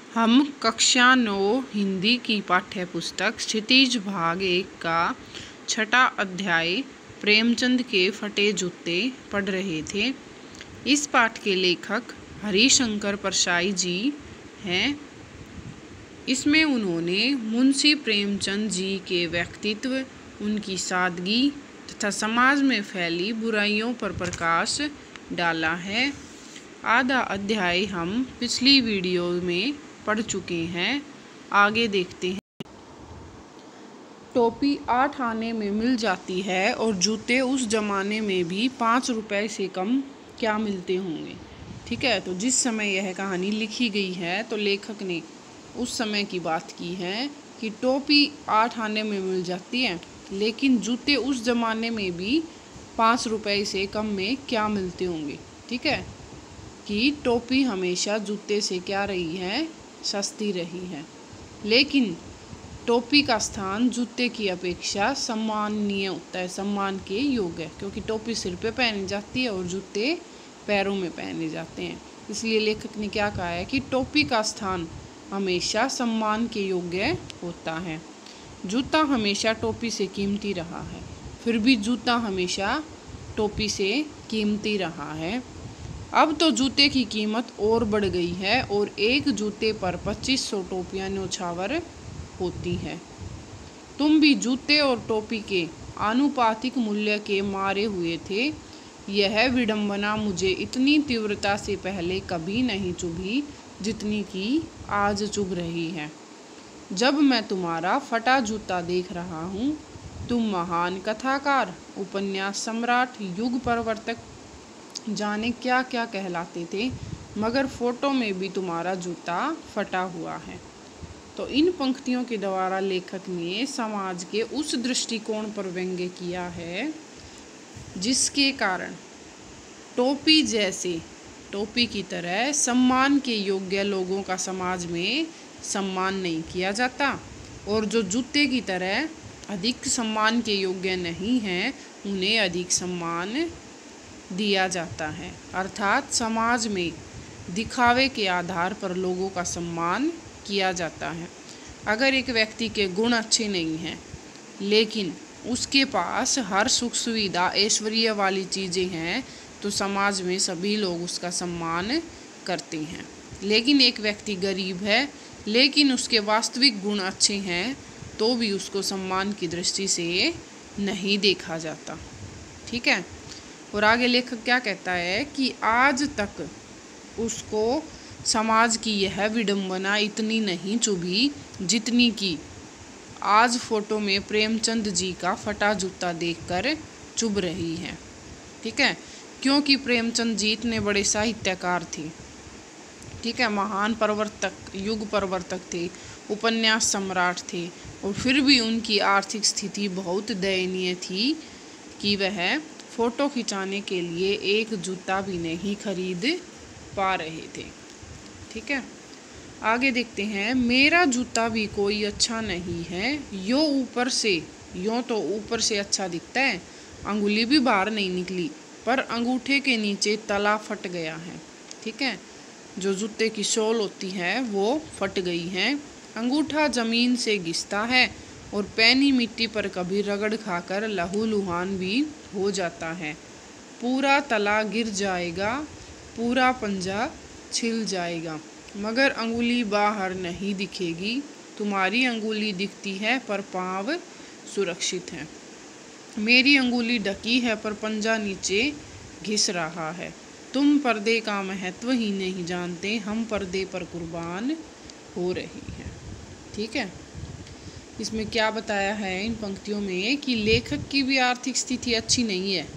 हम कक्षा 9 हिंदी की पाठ्य पुस्तक क्षितिज भाग 1 का 6वां अध्याय प्रेमचंद के फटे जूते पढ़ रहे थे। इस पाठ के लेखक हरिशंकर परसाई जी हैं। इसमें उन्होंने मुंशी प्रेमचंद जी के व्यक्तित्व, उनकी सादगी तथा समाज में फैली बुराइयों पर प्रकाश डाला है। आधा अध्याय हम पिछली वीडियो में पढ़ चुके हैं। आगे देखते हैं। टोपी 8 आने में मिल जाती है और जूते उस जमाने में भी 5 रुपए से कम क्या मिलते होंगे। ठीक है, तो जिस समय यह कहानी लिखी गई है तो लेखक ने उस समय की बात की है कि टोपी 8 आने में मिल जाती है, लेकिन जूते उस जमाने में भी 5 रुपए से कम में क्या मिलते होंगे। ठीक है, कि टोपी हमेशा जूते से क्या रही है, सस्ती रही है, लेकिन टोपी का स्थान जूते की अपेक्षा सम्माननीय होता है, सम्मान के योग्य है, क्योंकि टोपी सिर पे पहनी जाती है और जूते पैरों में पहने जाते हैं। इसलिए लेखक ने क्या कहा है कि टोपी का स्थान हमेशा सम्मान के योग्य होता है। जूता हमेशा टोपी से कीमती रहा है, फिर भी जूता हमेशा टोपी से कीमती रहा है। अब तो जूते की कीमत और बढ़ गई है और एक जूते पर 2500 टोपियां न्योछावर होती है। तुम भी जूते और टोपी के आनुपातिक मूल्य के मारे हुए थे। यह विडंबना मुझे इतनी तीव्रता से पहले कभी नहीं चुभी जितनी कि आज चुभ रही है, जब मैं तुम्हारा फटा जूता देख रहा हूँ। तुम महान कथाकार, उपन्यास सम्राट, युग परिवर्तक, जाने क्या क्या कहलाते थे, मगर फोटो में भी तुम्हारा जूता फटा हुआ है। तो इन पंक्तियों के द्वारा लेखक ने समाज के उस दृष्टिकोण पर व्यंग्य किया है जिसके कारण टोपी की तरह सम्मान के योग्य लोगों का समाज में सम्मान नहीं किया जाता, और जो जूते की तरह अधिक सम्मान के योग्य नहीं हैं उन्हें अधिक सम्मान दिया जाता है। अर्थात समाज में दिखावे के आधार पर लोगों का सम्मान किया जाता है। अगर एक व्यक्ति के गुण अच्छे नहीं हैं लेकिन उसके पास हर सुख सुविधा ऐश्वर्य वाली चीज़ें हैं तो समाज में सभी लोग उसका सम्मान करते हैं। लेकिन एक व्यक्ति गरीब है लेकिन उसके वास्तविक गुण अच्छे हैं तो भी उसको सम्मान की दृष्टि से नहीं देखा जाता। ठीक है, और आगे लेखक क्या कहता है कि आज तक उसको समाज की यह विडंबना इतनी नहीं चुभी जितनी कि आज फोटो में प्रेमचंद जी का फटा जूता देखकर चुभ रही है। ठीक है, क्योंकि प्रेमचंद जी इतने बड़े साहित्यकार थे। ठीक है, महान परिवर्तक, युग परिवर्तक थे, उपन्यास सम्राट थे, और फिर भी उनकी आर्थिक स्थिति बहुत दयनीय थी कि वह फोटो खिंचाने के लिए एक जूता भी नहीं खरीद पा रहे थे। ठीक है, आगे देखते हैं। मेरा जूता भी कोई अच्छा नहीं है, यूं तो ऊपर से अच्छा दिखता है, अंगुली भी बाहर नहीं निकली, पर अंगूठे के नीचे तला फट गया है। ठीक है, जो जूते की सोल होती है वो फट गई है, अंगूठा जमीन से घिसता है और पैनी मिट्टी पर कभी रगड़ खाकर लहूलुहान भी हो जाता है। पूरा तला गिर जाएगा, पूरा पंजा छिल जाएगा, मगर अंगुली बाहर नहीं दिखेगी। तुम्हारी अंगुली दिखती है पर पाँव सुरक्षित है। मेरी अंगुली ढकी है पर पंजा नीचे घिस रहा है। तुम पर्दे का महत्व ही नहीं जानते, हम पर्दे पर कुर्बान हो रही हैं। ठीक है, इसमें क्या बताया है इन पंक्तियों में कि लेखक की भी आर्थिक स्थिति अच्छी नहीं है,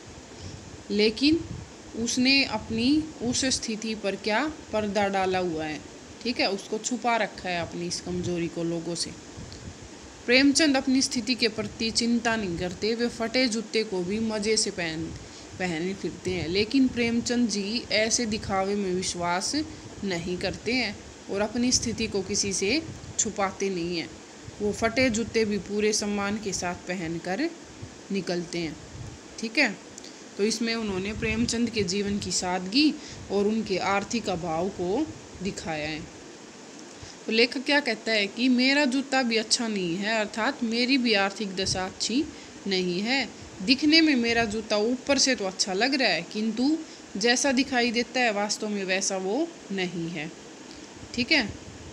लेकिन उसने अपनी उस स्थिति पर क्या पर्दा डाला हुआ है। ठीक है, उसको छुपा रखा है अपनी इस कमजोरी को लोगों से। प्रेमचंद अपनी स्थिति के प्रति चिंता नहीं करते, वे फटे जूते को भी मज़े से पहने फिरते हैं, लेकिन प्रेमचंद जी ऐसे दिखावे में विश्वास नहीं करते हैं और अपनी स्थिति को किसी से छुपाते नहीं हैं। वो फटे जूते भी पूरे सम्मान के साथ पहनकर निकलते हैं। ठीक है, तो इसमें उन्होंने प्रेमचंद के जीवन की सादगी और उनके आर्थिक अभाव को दिखाया है। तो लेखक क्या कहता है कि मेरा जूता भी अच्छा नहीं है, अर्थात मेरी भी आर्थिक दशा अच्छी नहीं है। दिखने में मेरा जूता ऊपर से तो अच्छा लग रहा है, किंतु जैसा दिखाई देता है वास्तव में वैसा वो नहीं है। ठीक है,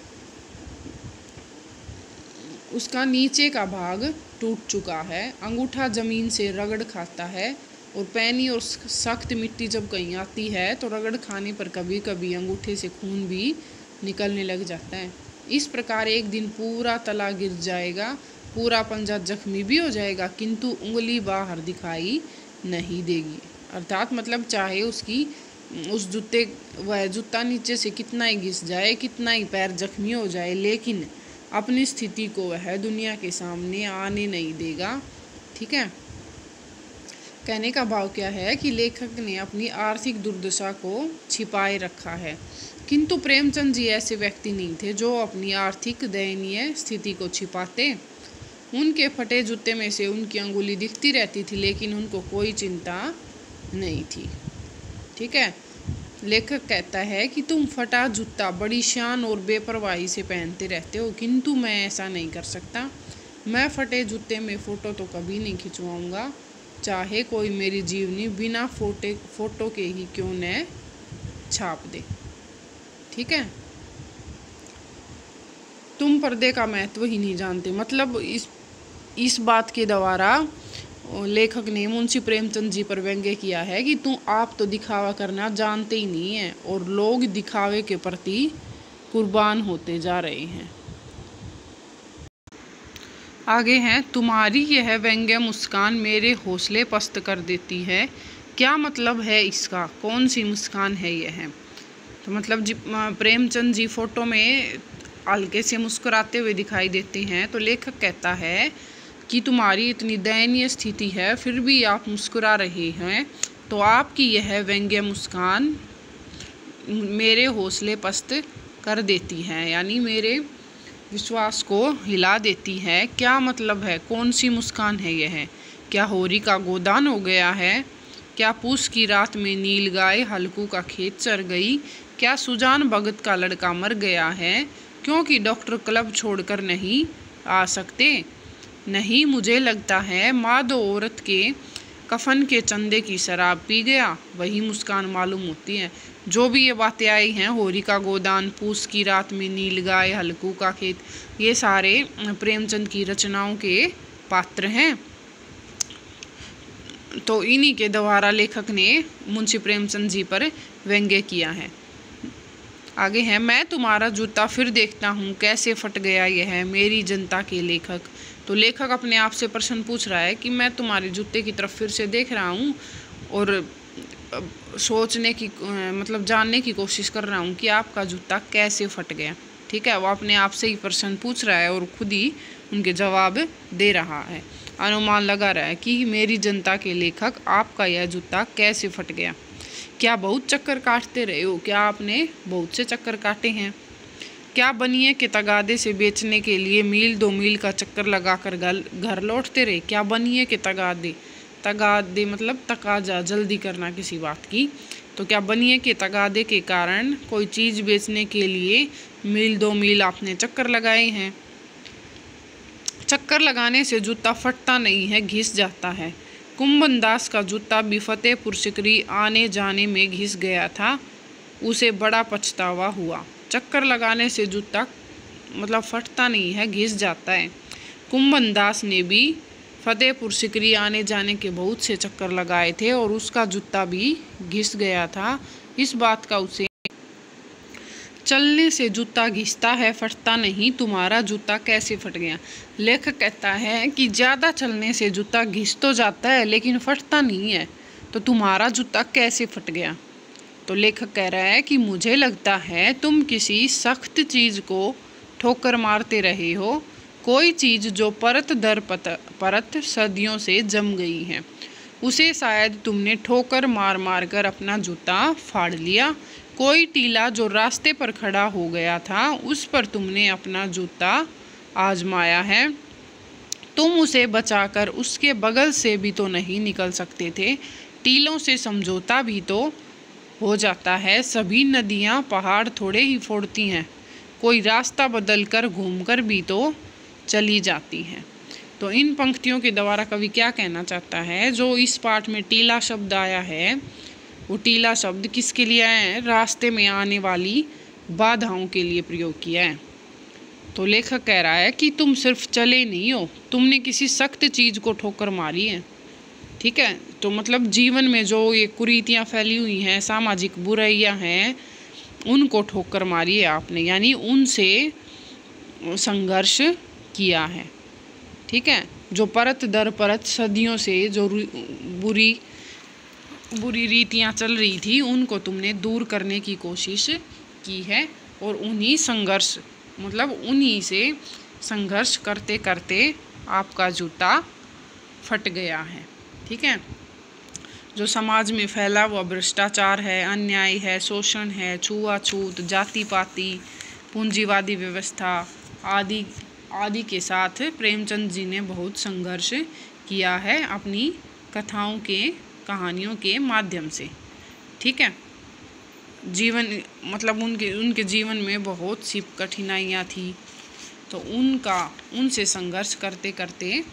उसका नीचे का भाग टूट चुका है, अंगूठा जमीन से रगड़ खाता है, और पैनी और सख्त मिट्टी जब कहीं आती है तो रगड़ खाने पर कभी कभी अंगूठे से खून भी निकलने लग जाता है। इस प्रकार एक दिन पूरा तला गिर जाएगा, पूरा पंजा जख्मी भी हो जाएगा, किंतु उंगली बाहर दिखाई नहीं देगी। अर्थात मतलब चाहे उसकी उस जूते वह जूता नीचे से कितना ही घिस जाए, कितना ही पैर जख्मी हो जाए, लेकिन अपनी स्थिति को वह दुनिया के सामने आने नहीं देगा। ठीक है, कहने का भाव क्या है कि लेखक ने अपनी आर्थिक दुर्दशा को छिपाए रखा है, किंतु प्रेमचंद जी ऐसे व्यक्ति नहीं थे जो अपनी आर्थिक दयनीय स्थिति को छिपाते। उनके फटे जूते में से उनकी अंगुली दिखती रहती थी, लेकिन उनको कोई चिंता नहीं थी। ठीक है, लेखक कहता है कि तुम फटा जूता बड़ी शान और बेपरवाही से पहनते रहते हो, किंतु मैं ऐसा नहीं कर सकता। मैं फटे जूते में फ़ोटो तो कभी नहीं खिंचवाऊंगा, चाहे कोई मेरी जीवनी बिना फोटो के ही क्यों न छाप दे। ठीक है, तुम पर्दे का महत्व ही नहीं जानते। मतलब इस बात के द्वारा लेखक ने मुंशी प्रेमचंद जी पर व्यंग्य किया है कि आप तो दिखावा करना जानते ही नहीं हैं, और लोग दिखावे के प्रति कुर्बान होते जा रहे हैं। आगे हैं, तुम्हारी यह व्यंग्य मुस्कान मेरे हौसले पस्त कर देती है। क्या मतलब है इसका, कौन सी मुस्कान है यह? तो मतलब प्रेमचंद जी फोटो में हल्के से मुस्कुराते हुए दिखाई देते हैं, तो लेखक कहता है कि तुम्हारी इतनी दयनीय स्थिति है फिर भी आप मुस्कुरा रहे हैं, तो आपकी यह व्यंग्य मुस्कान मेरे हौसले पस्त कर देती है, यानी मेरे विश्वास को हिला देती है। क्या मतलब है, कौन सी मुस्कान है यह? क्या होरी का गोदान हो गया है? क्या पूस की रात में नील गाय हल्कू का खेत चर गई? क्या सुजान भगत का लड़का मर गया है क्योंकि डॉक्टर क्लब छोड़कर नहीं आ सकते? नहीं, मुझे लगता है मादो औरत के कफन के चंदे की शराब पी गया, वही मुस्कान मालूम होती है। जो भी ये बातें आई हैं, होरी का गोदान, पूस की रात में नील गाय, हल्कू का खेत, ये सारे प्रेमचंद की रचनाओं के पात्र हैं। तो इन्हीं के द्वारा लेखक ने मुंशी प्रेमचंद जी पर व्यंग्य किया है। आगे है, मैं तुम्हारा जूता फिर देखता हूँ कैसे फट गया यह मेरी जनता के लेखक। तो लेखक अपने आप से प्रश्न पूछ रहा है कि मैं तुम्हारे जूते की तरफ फिर से देख रहा हूँ और सोचने की मतलब जानने की कोशिश कर रहा हूँ कि आपका जूता कैसे फट गया। ठीक है, वो अपने आप से ही प्रश्न पूछ रहा है और खुद ही उनके जवाब दे रहा है, अनुमान लगा रहा है कि मेरी जनता के लेखक आपका यह जूता कैसे फट गया। क्या बहुत चक्कर काटते रहे हो? क्या आपने बहुत से चक्कर काटे हैं? क्या बनिए के तगादे से बेचने के लिए मील 2 मील का चक्कर लगाकर घर लौटते रहे? क्या बनिए के तगादे मतलब तकाजा, जल्दी करना किसी बात की। तो क्या बनिए के तगादे के कारण कोई चीज़ बेचने के लिए मील 2 मील आपने चक्कर लगाए हैं? चक्कर लगाने से जूता फटता नहीं है, घिस जाता है। कुंभन दास का जूता भी फतेहपुर सिकरी आने जाने में घिस गया था, उसे बड़ा पछतावा हुआ। चक्कर लगाने से जूता मतलब फटता नहीं है, घिस जाता है। कुंभन दास ने भी फतेहपुर सिकरी आने जाने के बहुत से चक्कर लगाए थे और उसका जूता भी घिस गया था। इस बात का उसे चलने से जूता घिसता है, फटता नहीं। तुम्हारा जूता कैसे फट गया? लेखक कहता है कि ज़्यादा चलने से जूता घिस तो जाता है लेकिन फटता नहीं है, तो तुम्हारा जूता कैसे फट गया? तो लेखक कह रहा है कि मुझे लगता है तुम किसी सख्त चीज़ को ठोकर मारते रहे हो, कोई चीज़ जो परत दर परत सदियों से जम गई है, उसे शायद तुमने ठोकर मार मार कर अपना जूता फाड़ लिया। कोई टीला जो रास्ते पर खड़ा हो गया था, उस पर तुमने अपना जूता आजमाया है। तुम उसे बचाकर उसके बगल से भी तो नहीं निकल सकते थे। टीलों से समझौता भी तो हो जाता है। सभी नदियाँ पहाड़ थोड़े ही फोड़ती हैं। कोई रास्ता बदल कर घूमकर भी तो चली जाती है। तो इन पंक्तियों के द्वारा कवि क्या कहना चाहता है, जो इस पाठ में टीला शब्द आया है, वो टीला शब्द किसके लिए आया है? रास्ते में आने वाली बाधाओं के लिए प्रयोग किया है। तो लेखक कह रहा है कि तुम सिर्फ चले नहीं हो, तुमने किसी सख्त चीज़ को ठोकर मारी है। ठीक है, तो मतलब जीवन में जो ये कुरीतियाँ फैली हुई हैं, सामाजिक बुराइयाँ हैं, उनको ठोकर मारी है आपने, यानी उनसे संघर्ष किया है। ठीक है, जो परत दर परत सदियों से जो बुरी रीतियाँ चल रही थी, उनको तुमने दूर करने की कोशिश की है, और उन्हीं से संघर्ष करते करते आपका जूता फट गया है। ठीक है, जो समाज में फैला हुआ भ्रष्टाचार है, अन्याय है, शोषण है, छुआछूत, जाति पाति, पूंजीवादी व्यवस्था आदि के साथ प्रेमचंद जी ने बहुत संघर्ष किया है अपनी कथाओं के, कहानियों के माध्यम से। ठीक है, जीवन मतलब उनके जीवन में बहुत सी कठिनाइयाँ थी, तो उनसे संघर्ष करते करते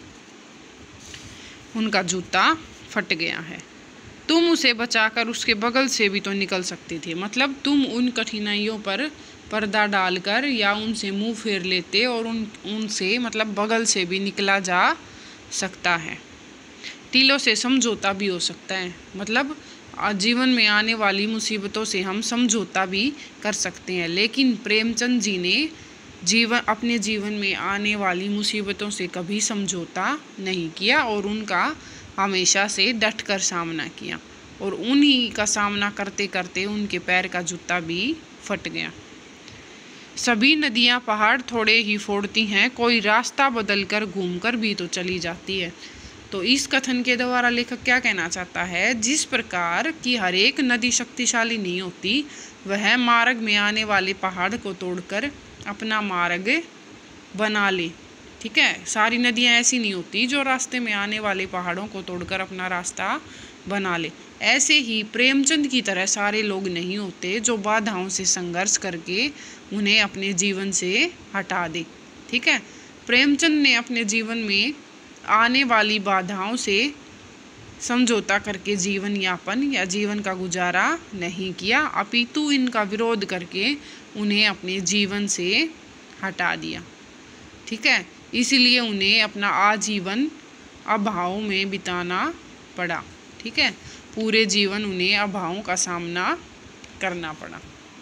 उनका जूता फट गया है। तुम उसे बचाकर उसके बगल से भी तो निकल सकते थे, मतलब तुम उन कठिनाइयों पर पर्दा डालकर या उनसे मुंह फेर लेते और उनसे मतलब बगल से भी निकला जा सकता है। टीलों से समझौता भी हो सकता है, मतलब जीवन में आने वाली मुसीबतों से हम समझौता भी कर सकते हैं, लेकिन प्रेमचंद जी ने अपने जीवन में आने वाली मुसीबतों से कभी समझौता नहीं किया और उनका हमेशा से डट कर सामना किया, और उन्हीं का सामना करते करते उनके पैर का जूता भी फट गया। सभी नदियाँ पहाड़ थोड़े ही फोड़ती हैं, कोई रास्ता बदलकर घूमकर भी तो चली जाती है। तो इस कथन के द्वारा लेखक क्या कहना चाहता है, जिस प्रकार की हर एक नदी शक्तिशाली नहीं होती, वह मार्ग में आने वाले पहाड़ को तोड़कर अपना मार्ग बना ले। ठीक है, सारी नदियाँ ऐसी नहीं होती जो रास्ते में आने वाले पहाड़ों को तोड़कर अपना रास्ता बना ले। ऐसे ही प्रेमचंद की तरह सारे लोग नहीं होते जो बाधाओं से संघर्ष करके उन्हें अपने जीवन से हटा दे। ठीक है, प्रेमचंद ने अपने जीवन में आने वाली बाधाओं से समझौता करके जीवन यापन या जीवन का गुजारा नहीं किया, अपितु इनका विरोध करके उन्हें अपने जीवन से हटा दिया। ठीक है, इसीलिए उन्हें अपना आजीवन अभाव में बिताना पड़ा। ठीक है, पूरे जीवन उन्हें अभावों का सामना करना पड़ा।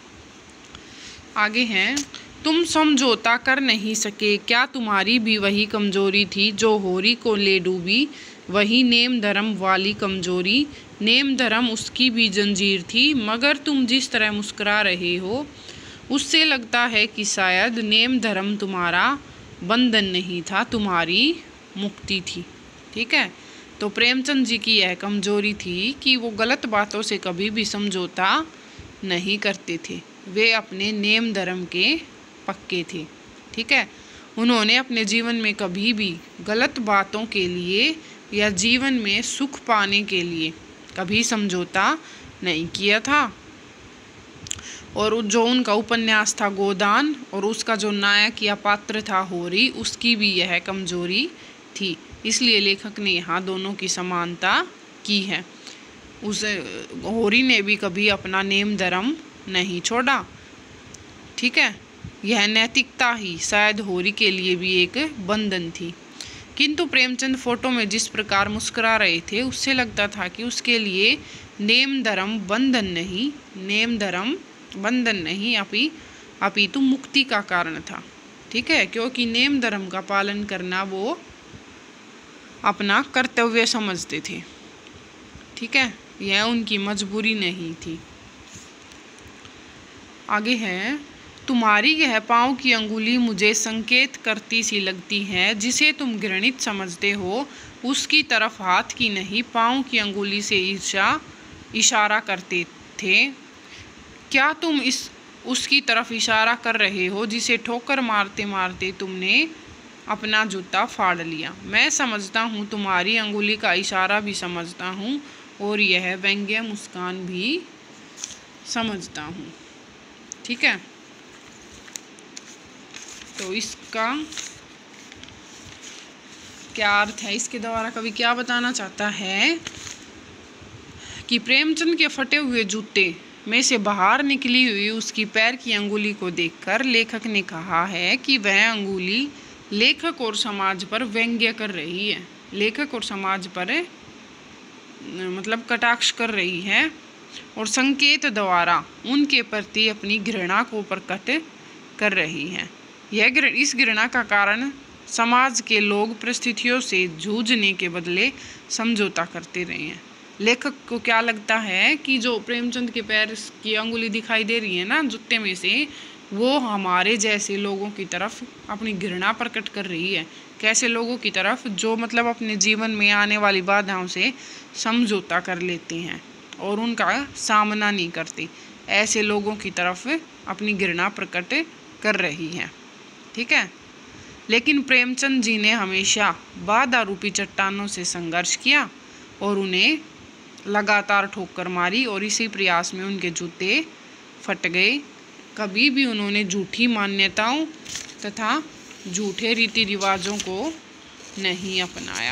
आगे हैं, तुम समझौता कर नहीं सके, क्या तुम्हारी भी वही कमजोरी थी जो होरी को ले डूबी, वही नेम धर्म वाली कमजोरी, नेम धर्म उसकी भी जंजीर थी, मगर तुम जिस तरह मुस्कुरा रहे हो उससे लगता है कि शायद नेम धर्म तुम्हारा बंधन नहीं था, तुम्हारी मुक्ति थी। ठीक है, तो प्रेमचंद जी की यह कमजोरी थी कि वो गलत बातों से कभी भी समझौता नहीं करते थे, वे अपने नेम धर्म के पक्के थे। ठीक है, उन्होंने अपने जीवन में कभी भी गलत बातों के लिए या जीवन में सुख पाने के लिए कभी समझौता नहीं किया था। और जो उनका उपन्यास था गोदान, और उसका जो नायक या पात्र था होरी, उसकी भी यह कमजोरी थी, इसलिए लेखक ने यहाँ दोनों की समानता की है। उस होरी ने भी कभी अपना नेम धर्म नहीं छोड़ा। ठीक है, यह नैतिकता ही शायद होरी के लिए भी एक बंधन थी, किंतु प्रेमचंद फोटो में जिस प्रकार मुस्कुरा रहे थे उससे लगता था कि उसके लिए नेम धर्म बंधन नहीं अपितु मुक्ति का कारण था। ठीक है, क्योंकि नेम धर्म का पालन करना वो अपना कर्तव्य समझते थे। ठीक है, यह उनकी मजबूरी नहीं थी। आगे है, तुम्हारी यह पाँव की अंगुली मुझे संकेत करती सी लगती है, जिसे तुम घृणित समझते हो उसकी तरफ हाथ की नहीं पाँव की अंगुली से इशारा करते थे। क्या तुम उसकी तरफ इशारा कर रहे हो जिसे ठोकर मारते मारते तुमने अपना जूता फाड़ लिया? मैं समझता हूँ, तुम्हारी अंगुली का इशारा भी समझता हूँ और यह व्यंग्य मुस्कान भी समझता हूँ। ठीक है, तो इसका क्या अर्थ है? इसके द्वारा कवि क्या बताना चाहता है कि प्रेमचंद के फटे हुए जूते में से बाहर निकली हुई उसकी पैर की अंगुली को देखकर लेखक ने कहा है कि वह अंगुली लेखक और समाज पर व्यंग्य कर रही है। लेखक और समाज पर मतलब कटाक्ष कर रही है और संकेत द्वारा उनके प्रति अपनी घृणा को प्रकट कर रही है। इस घृणा का कारण समाज के लोग परिस्थितियों से जूझने के बदले समझौता करते रहे हैं। लेखक को क्या लगता है कि जो प्रेमचंद के पैर की अंगुली दिखाई दे रही है ना जूते में से, वो हमारे जैसे लोगों की तरफ अपनी घृणा प्रकट कर रही है। कैसे लोगों की तरफ? जो मतलब अपने जीवन में आने वाली बाधाओं से समझौता कर लेते हैं और उनका सामना नहीं करते। ऐसे लोगों की तरफ अपनी घृणा प्रकट कर रही है। ठीक है। लेकिन प्रेमचंद जी ने हमेशा बाधा रूपी चट्टानों से संघर्ष किया और उन्हें लगातार ठोकर मारी और इसी प्रयास में उनके जूते फट गए। कभी भी उन्होंने झूठी मान्यताओं तथा झूठे रीति रिवाजों को नहीं अपनाया।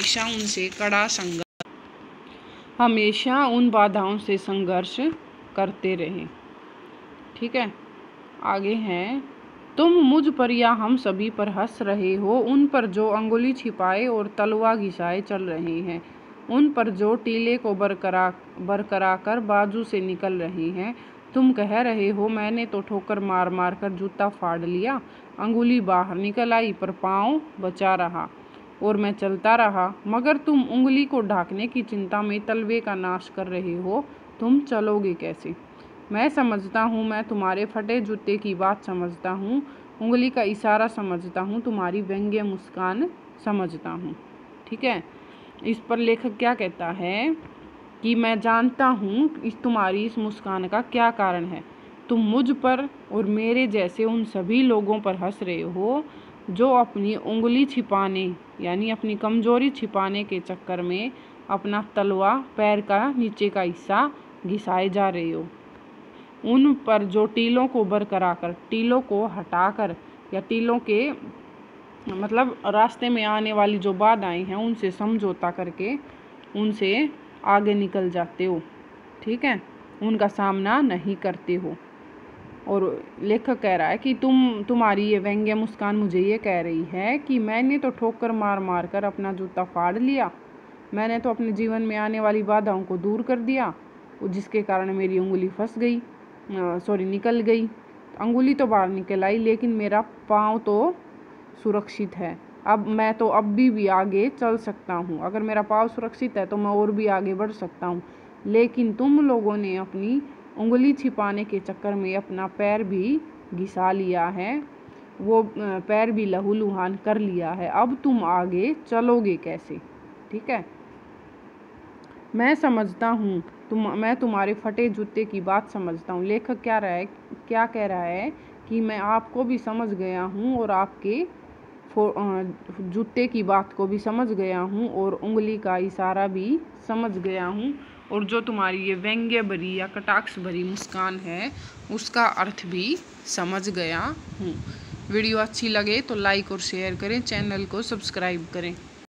हमेशा उन बाधाओं से संघर्ष करते रहे। ठीक है। आगे है, तुम मुझ पर या हम सभी पर हंस रहे हो, उन पर जो अंगुली छिपाए और तलवा घिसाए चल रहे हैं, उन पर जो टीले को बरकरा कर बाजू से निकल रही हैं। तुम कह रहे हो मैंने तो ठोकर मार मार कर जूता फाड़ लिया, अंगुली बाहर निकल आई पर पाँव बचा रहा और मैं चलता रहा, मगर तुम उंगली को ढांकने की चिंता में तलवे का नाश कर रहे हो। तुम चलोगे कैसे? मैं समझता हूँ, मैं तुम्हारे फटे जूते की बात समझता हूँ, उंगली का इशारा समझता हूँ, तुम्हारी व्यंग्य मुस्कान समझता हूँ। ठीक है। इस पर लेखक क्या कहता है कि मैं जानता हूँ तुम्हारी इस मुस्कान का क्या कारण है। तुम मुझ पर और मेरे जैसे उन सभी लोगों पर हंस रहे हो जो अपनी उंगली छिपाने यानी अपनी कमजोरी छिपाने के चक्कर में अपना तलवा पैर का नीचे का हिस्सा घिसाए जा रहे हो। उन पर जो टीलों को बरकरार, टीलों को हटाकर या टीलों के मतलब रास्ते में आने वाली जो बाधाएं हैं उनसे समझौता करके उनसे आगे निकल जाते हो। ठीक है। उनका सामना नहीं करते हो। और लेखक कह रहा है कि तुम्हारी ये व्यंग्य मुस्कान मुझे ये कह रही है कि मैंने तो ठोकर मार मार कर अपना जूता फाड़ लिया, मैंने तो अपने जीवन में आने वाली बाधाओं को दूर कर दिया, जिसके कारण मेरी उंगली निकल गई। अंगुली तो बाहर निकल आई लेकिन मेरा पाँव तो सुरक्षित है। मैं तो अब भी आगे चल सकता हूँ। अगर मेरा पाँव सुरक्षित है तो मैं और भी आगे बढ़ सकता हूँ। लेकिन तुम लोगों ने अपनी उंगली छिपाने के चक्कर में अपना पैर भी घिसा लिया है, वो पैर भी लहूलुहान कर लिया है। अब तुम आगे चलोगे कैसे? ठीक है। मैं समझता हूँ, मैं तुम्हारे फटे जूते की बात समझता हूँ। लेखक क्या कह रहा है कि मैं आपको भी समझ गया हूँ और आपके जूते की बात को भी समझ गया हूँ और उंगली का इशारा भी समझ गया हूँ और जो तुम्हारी ये व्यंग्य भरी या कटाक्ष भरी मुस्कान है उसका अर्थ भी समझ गया हूँ। वीडियो अच्छी लगे तो लाइक और शेयर करें, चैनल को सब्सक्राइब करें।